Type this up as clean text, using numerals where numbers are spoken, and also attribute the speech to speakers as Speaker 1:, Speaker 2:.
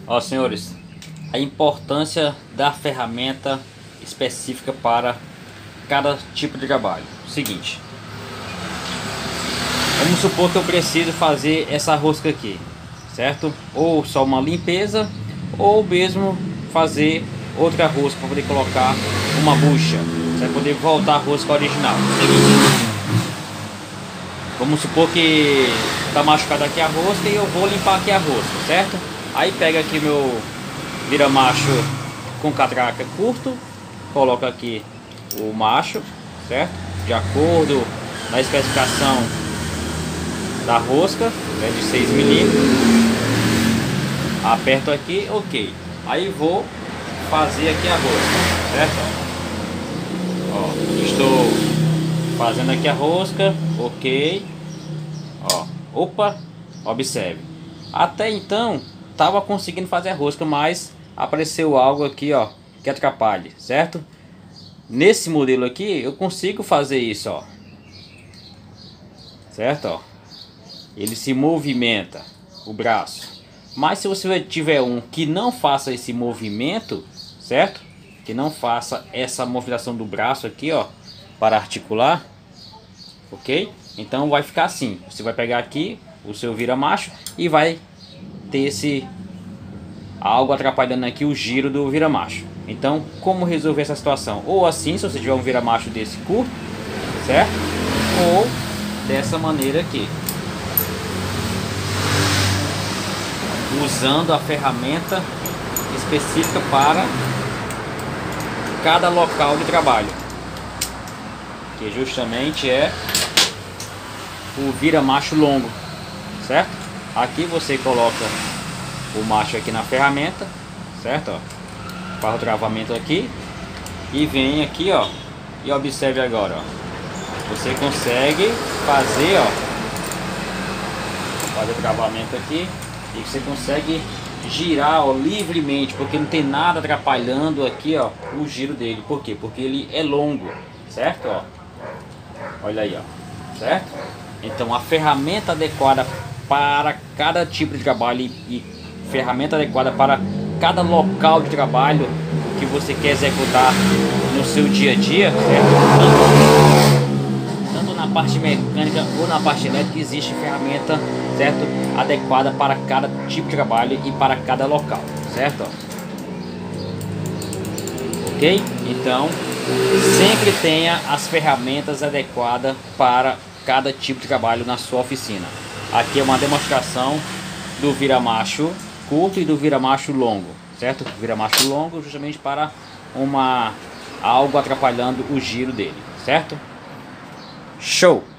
Speaker 1: Ó, senhores, a importância da ferramenta específica para cada tipo de trabalho. Seguinte, vamos supor que eu preciso fazer essa rosca aqui, certo? Ou só uma limpeza, ou mesmo fazer outra rosca para poder colocar uma bucha, para poder voltar a rosca original. Seguinte, vamos supor que tá machucada aqui a rosca e eu vou limpar aqui a rosca, certo? Aí pega aqui meu vira-macho com catraca curto, coloca aqui o macho, certo? De acordo na especificação da rosca, né, de 6 milímetros. Aperto aqui, ok. Aí vou fazer aqui a rosca, certo? Ó, estou fazendo aqui a rosca, ok. Ó, opa, observe. Até então tava conseguindo fazer a rosca, mas apareceu algo aqui, ó, que atrapalha, certo? Nesse modelo aqui eu consigo fazer isso, ó, certo? Ó, ele se movimenta o braço. Mas se você tiver um que não faça esse movimento, certo? Que não faça essa movimentação do braço aqui, ó, para articular, ok? Então vai ficar assim. Você vai pegar aqui o seu vira-macho e vai ter esse algo atrapalhando aqui o giro do vira-macho. Então, como resolver essa situação? Ou assim, se você tiver um vira-macho desse curto, certo? Ou dessa maneira aqui, usando a ferramenta específica para cada local de trabalho, que justamente é o vira-macho longo, certo? Aqui você coloca o macho aqui na ferramenta, certo? Ó, faz o travamento aqui e vem aqui, ó, e observe agora, ó, você consegue fazer, ó, fazer o travamento aqui e você consegue girar, ó, livremente, porque não tem nada atrapalhando aqui, ó, o giro dele. Por quê? Porque ele é longo, certo? Ó, olha aí, ó, certo? Então a ferramenta adequada para cada tipo de trabalho e ferramenta adequada para cada local de trabalho que você quer executar no seu dia a dia, certo? Tanto na parte mecânica ou na parte elétrica existe ferramenta, certo? Adequada para cada tipo de trabalho e para cada local, certo? Ok? Então sempre tenha as ferramentas adequadas para cada tipo de trabalho na sua oficina. Aqui é uma demonstração do vira-macho curto e do vira-macho longo, certo? Vira-macho longo justamente para algo atrapalhando o giro dele, certo? Show!